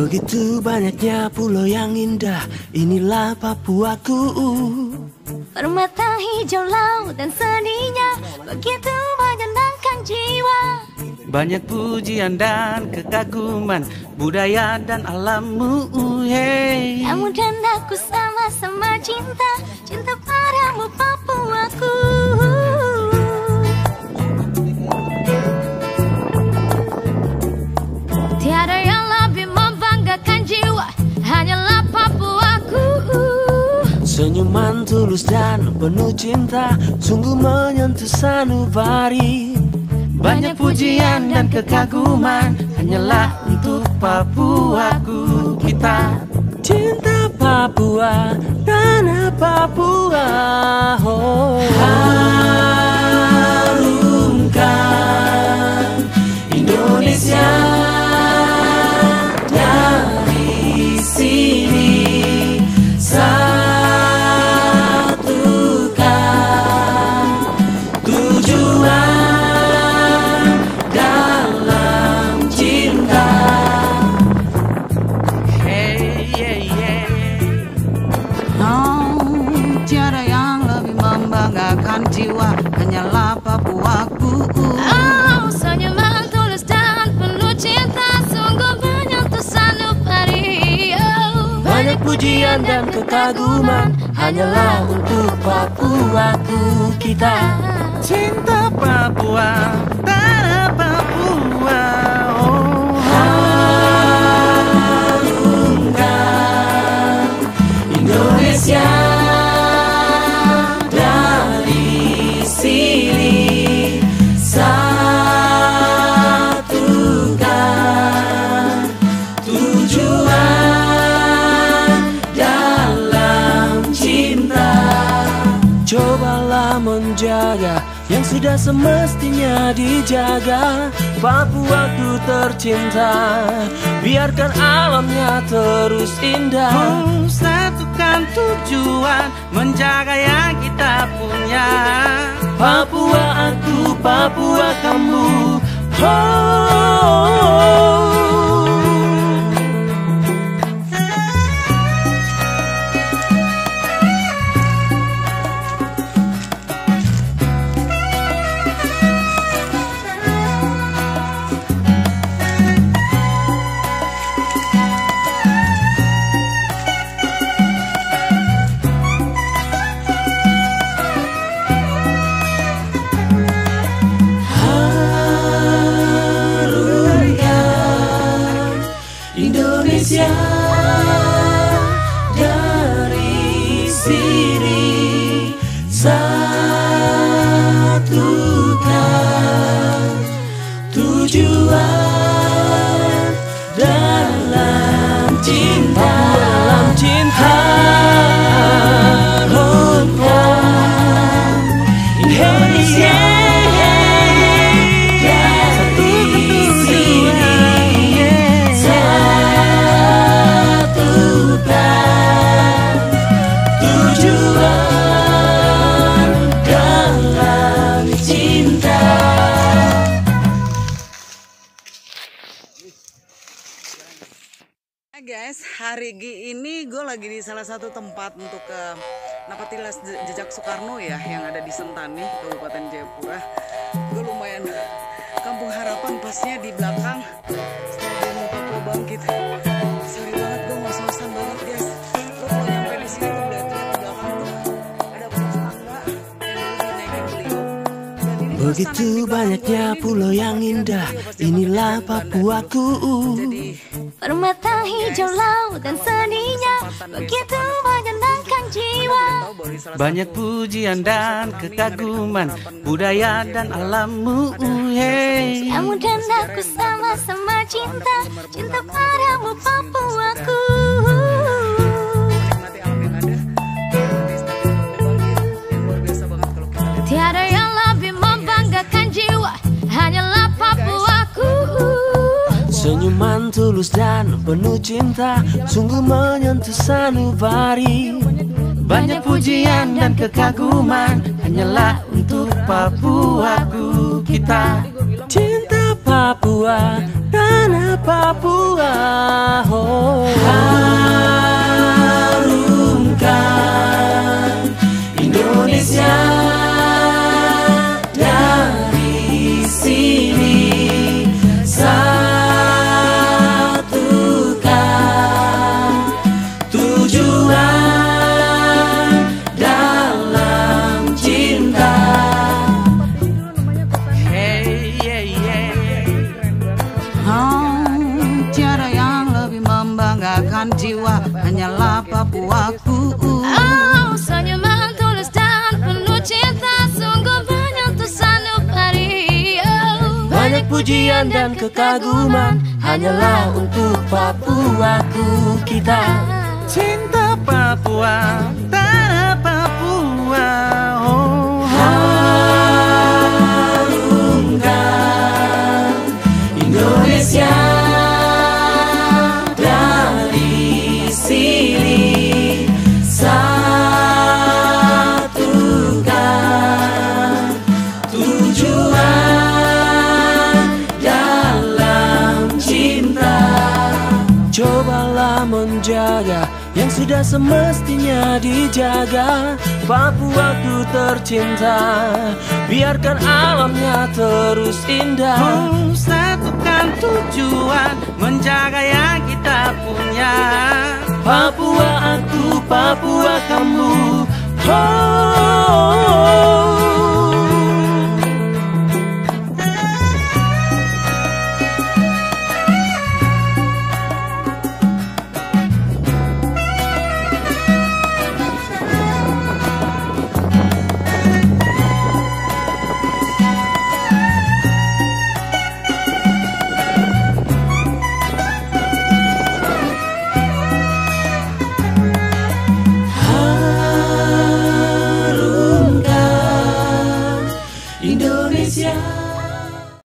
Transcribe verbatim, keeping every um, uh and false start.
Begitu banyaknya pulau yang indah, inilah Papuaku. Permata hijau laut dan seninya begitu menyenangkan jiwa. Banyak pujian dan kekaguman budaya dan alammu, hey. Kamu dan aku sama-sama cinta, cinta padamu Papuaku. Tiada yang lebih membanggakan jiwa, hanyalah Papuaku. Senyuman tulus dan penuh cinta, sungguh menyentuh sanubari. Banyak pujian dan kekaguman, hanyalah untuk Papuaku kita. Cinta Papua, tanah Papua, oh. Harumkan Indonesia dari sini, satukan tujuan dalam cinta. Hey, yeah, yeah. Oh, tiada yang lebih membanggakan jiwa, hanyalah Papuaku. Oh, senyuman tulus dan penuh cinta, sungguh menyentuh sanubari. Oh, Banyak pujian dan kekaguman, hanyalah untuk Papuaku kita. Cinta Papua, tanah Papua, oh. Harumkan Indonesia dari sini, satukan tujuan dalam cinta. Cobalah menjaga yang sudah semestinya dijaga. Papuaku tercinta, biarkan alamnya terus indah. Oh, satukan tujuan, menjaga yang kita punya. Papua aku, Papua kamu, oh. Indonesia dari sini, satukan tujuan dalam cinta. Dalam cinta, harumkan Indonesia. Guys, hari ini gue lagi di salah satu tempat untuk ke Napatilas Jejak Soekarno ya, yang ada di Sentani, Kabupaten Jayapura. Gue lumayan Kampung Harapan pasnya di belakang Stadion Papua Bangkit. Sorry banget, gue ngos-ngosan banget guys. Lo kalau nyampe di sini tuh lihat di belakang tuh ada pos tangga yang dulu dinaikin beliau. Dan ini Begitu banyaknya pulau yang indah, inilah Papuaku. permata hijau laut dan seninya begitu menyenangkan jiwa. Banyak pujian dan kekaguman budaya dan alammu, hey. Kamu dan aku sama-sama cinta, cinta padamu Papuaku. Nikmati alam yang ada di Stadion Papua Bangkit yang luar biasa banget kalau kita lihat. Tiada yang lebih membanggakan jiwa, hanyalah Papuaku. Senyuman tulus dan penuh cinta, sungguh menyentuh sanubari. Banyak pujian dan kekaguman, hanyalah untuk Papuaku kita. Cinta Papua, tanah cinta Papua. Oh. Harumkan Indonesia dari sini, satukan tujuan dalam cinta. Hey, yeah, yeah. Oh, tiada yang lebih membanggakan jiwa, hanyalah Papuaku. Oh, senyuman tulus dan penuh cinta, sungguh banyak untuk sanubari. Oh, Banyak pujian dan kekaguman, hanyalah untuk Papuaku kita. Cinta Papua, tanah Papua. Oh, Harumkan Indonesia dari sini, satukan tujuan dalam cinta. Cobalah menjaga yang sudah semestinya dijaga. Papuaku tercinta, biarkan alamnya terus indah. oh, satukan tujuan, menjaga yang kita punya. Papua aku, Papua kamu. Oh.